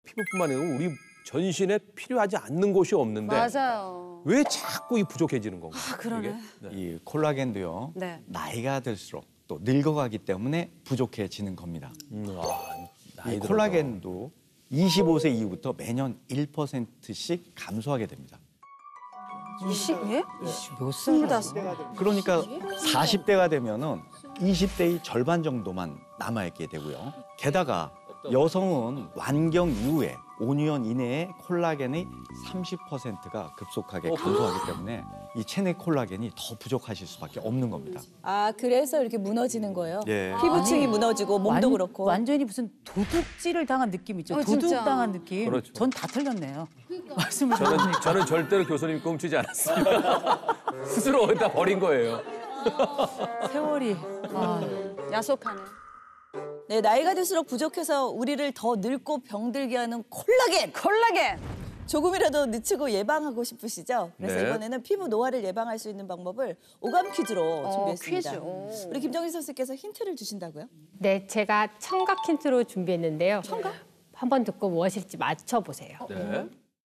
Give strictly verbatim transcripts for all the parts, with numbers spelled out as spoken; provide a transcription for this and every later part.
피부뿐만 아니라 우리 전신에 필요하지 않는 곳이 없는데 맞아요. 왜 자꾸 이 부족해지는 건가요? 아, 그러네. 네. 이 콜라겐도요. 네. 나이가 들수록 또 늙어가기 때문에 부족해지는 겁니다. 음, 아, 나이 이 들어서. 콜라겐도 이십오 세 이후부터 매년 일 퍼센트씩 감소하게 됩니다. 이십 예? 몇 스물다섯. 그러니까 사십 대가 되면은 이십 대의 절반 정도만 남아있게 되고요. 게다가 여성은 완경 이후에 오 년 이내에 콜라겐의 삼십 퍼센트가 급속하게 감소하기 때문에 이 체내 콜라겐이 더 부족하실 수밖에 없는 겁니다. 아, 그래서 이렇게 무너지는 거예요? 예. 피부층이 아니, 무너지고 몸도 완, 그렇고. 완전히 무슨 도둑질을 당한 느낌 있죠. 어, 진짜. 도둑당한 느낌. 그렇죠. 전 다 틀렸네요. 말씀을 저는, 들으니까. 저는 절대로 교수님 꽁치지 않았습니다. 스스로 어디다 버린 거예요. 세월이. 아, 야속하네. 네, 나이가 들수록 부족해서 우리를 더 늙고 병들게 하는 콜라겐! 콜라겐. 조금이라도 늦추고 예방하고 싶으시죠? 그래서 네. 이번에는 피부 노화를 예방할 수 있는 방법을 오감 퀴즈로 어, 준비했습니다. 퀴즈. 오. 우리 김정희 선수께서 힌트를 주신다고요? 네, 제가 청각 힌트로 준비했는데요. 청각? 한번 듣고 무엇일지 맞춰보세요. 네.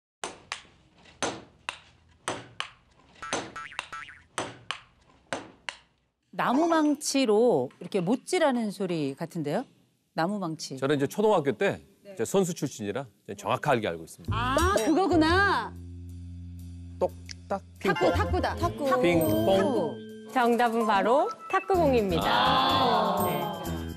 나무망치로 이렇게 못질하는 소리 같은데요? 나무망치. 저는 이제 초등학교 때 제가 선수 출신이라 정확하게 알고 있습니다. 아, 그거구나. 똑딱 탁구, 핑퐁. 탁구다. 탁구. 핑퐁. 정답은 바로 탁구공입니다. 네.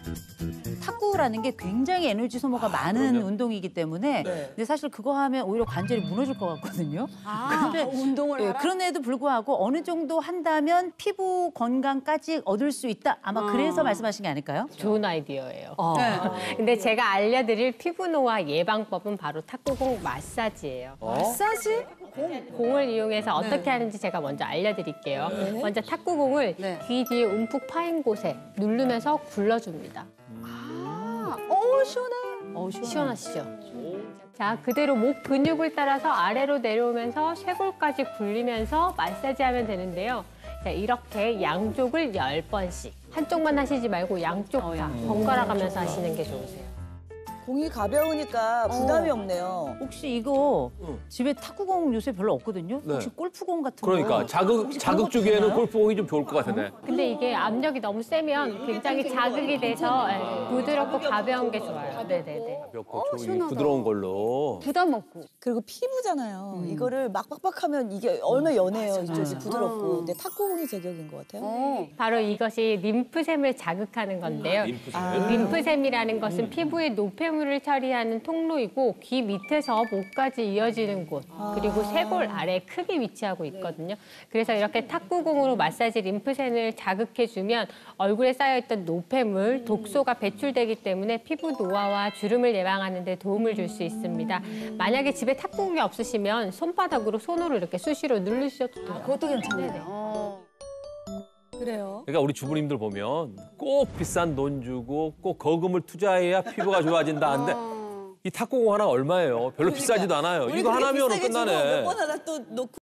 탁구라는 게 굉장히 에너지 소모가 많은 그럼요. 운동이기 때문에 네. 근데 사실 그거 하면 오히려 관절이 무너질 것 같거든요. 아, 근데 운동을 예, 하라? 그런데도 불구하고 어느 정도 한다면 피부 건강까지 얻을 수 있다. 아마 그래서 말씀하신 게 아닐까요? 좋은 아이디어예요. 어. 네. 근데 제가 알려드릴 피부 노화 예방법은 바로 탁구공 마사지예요. 마사지? 공을 이용해서 어떻게 하는지 제가 먼저 알려드릴게요. 먼저 탁구공을 네. 귀 뒤에 움푹 파인 곳에 누르면서 굴러줍니다. 아, 어, 시원해. 어, 시원해. 시원하시죠? 자, 그대로 목 근육을 따라서 아래로 내려오면서 쇄골까지 굴리면서 마사지하면 되는데요. 자, 이렇게 양쪽을 열 번씩. 한쪽만 하시지 말고 양쪽 다 번갈아 가면서 하시는 게 좋으세요. 공이 가벼우니까 부담이 없네요. 혹시 이거 응. 집에 탁구공 요새 별로 없거든요? 네. 혹시 골프공 같은 거? 그러니까 자극, 혹시 그런 자극 것도 주기에는 되나요? 골프공이 좀 좋을 것 같은데. 근데 이게 압력이 너무 세면 굉장히 자극이 돼서 예, 부드럽고 가벼운 게 좋아요. 네네네. 가볍고 좀 시원하다. 부드러운 걸로. 부담 없고. 그리고 피부잖아요. 이거를 막 빡빡하면 이게 얼마나 연해요, 이쪽이 부드럽고. 어. 근데 탁구공이 제격인 것 같아요. 어. 바로 이것이 림프샘을 자극하는 건데요. 림프샘. 림프샘이라는 것은 피부의 노폐물을 처리하는 통로이고 귀 밑에서 목까지 이어지는 곳 그리고 쇄골 아래 크게 위치하고 있거든요. 그래서 이렇게 탁구공으로 마사지 림프샘을 자극해주면 얼굴에 쌓여있던 노폐물, 독소가 배출되기 때문에 피부 노화와 주름을 예방하는 데 도움을 줄 수 있습니다. 만약에 집에 탁구공이 없으시면 손바닥으로 손으로 이렇게 수시로 누르셔도 돼요. 그것도 괜찮네요. 어. 그래요. 그러니까 우리 주부님들 보면 꼭 비싼 돈 주고 꼭 거금을 투자해야 피부가 좋아진다 하는데 이 탁구공 하나 얼마예요? 별로 비싸지도 않아요. 우리 이거 그렇게 하나면 비싸게 주고 끝나네. 몇 번 하나 또 놓고